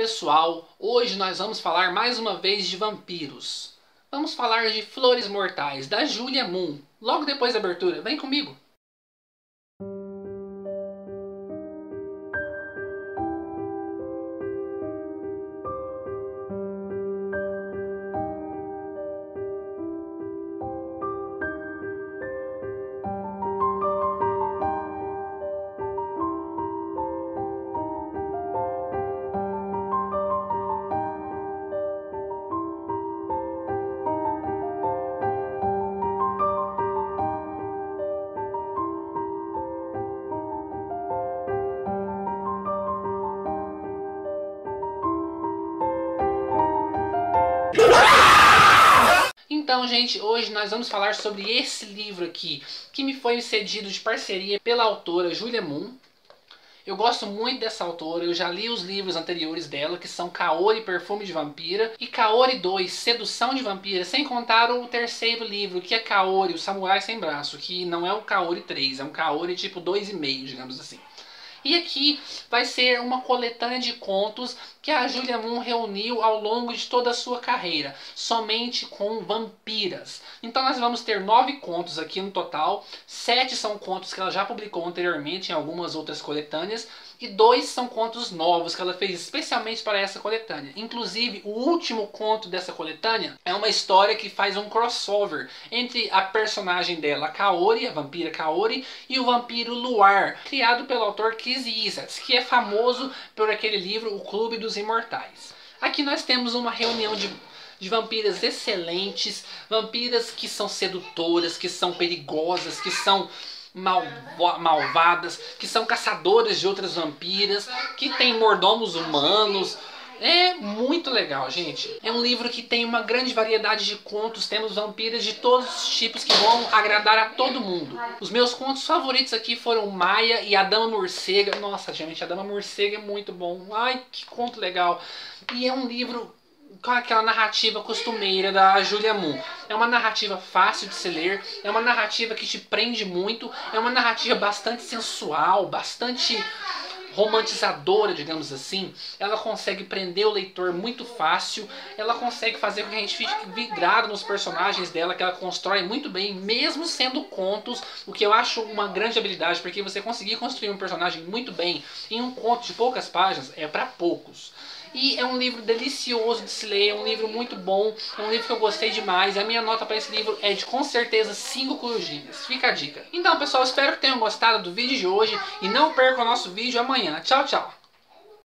pessoal, hoje nós vamos falar mais uma vez de vampiros. Vamos falar de Flores Mortais, da Julia Moon, logo depois da abertura. Vem comigo! Então, gente, hoje nós vamos falar sobre esse livro aqui, que me foi cedido de parceria pela autora Julia Moon. Eu gosto muito dessa autora, eu já li os livros anteriores dela, que são Kaori, Perfume de Vampira, e Kaori 2, Sedução de Vampira, sem contar o terceiro livro, que é Kaori, o Samurai Sem Braço, que não é o Kaori 3, é um Kaori tipo 2,5, digamos assim. E aqui vai ser uma coletânea de contos que a Julia Moon reuniu ao longo de toda a sua carreira, somente com vampiras. Então nós vamos ter 9 contos aqui no total, 7 são contos que ela já publicou anteriormente em algumas outras coletâneas, e 2 são contos novos que ela fez especialmente para essa coletânea. Inclusive, o último conto dessa coletânea é uma história que faz um crossover entre a personagem dela, a Kaori, a vampira Kaori, e o vampiro Luar, criado pelo autor Casey Isaacs, que é famoso por aquele livro O Clube dos Imortais. Aqui nós temos uma reunião de vampiras excelentes, vampiras que são sedutoras, que são perigosas, que são malvadas, que são caçadoras de outras vampiras, que tem mordomos humanos. É muito legal, gente. É um livro que tem uma grande variedade de contos. Temos vampiras de todos os tipos que vão agradar a todo mundo. Os meus contos favoritos aqui foram Maia e a Dama Morcega. Nossa, gente, a Dama Morcega é muito bom. Ai, que conto legal. E é um livro com aquela narrativa costumeira da Julia Moon. É uma narrativa fácil de se ler, é uma narrativa que te prende muito, é uma narrativa bastante sensual, bastante romantizadora, digamos assim. Ela consegue prender o leitor muito fácil, ela consegue fazer com que a gente fique vidrado nos personagens dela, que ela constrói muito bem, mesmo sendo contos, o que eu acho uma grande habilidade, porque você conseguir construir um personagem muito bem em um conto de poucas páginas é para poucos. E é um livro delicioso de se ler, é um livro muito bom, é um livro que eu gostei demais. A minha nota para esse livro é de, com certeza, 5 corujinhas. Fica a dica. Então, pessoal, espero que tenham gostado do vídeo de hoje e não percam o nosso vídeo amanhã. Tchau, tchau!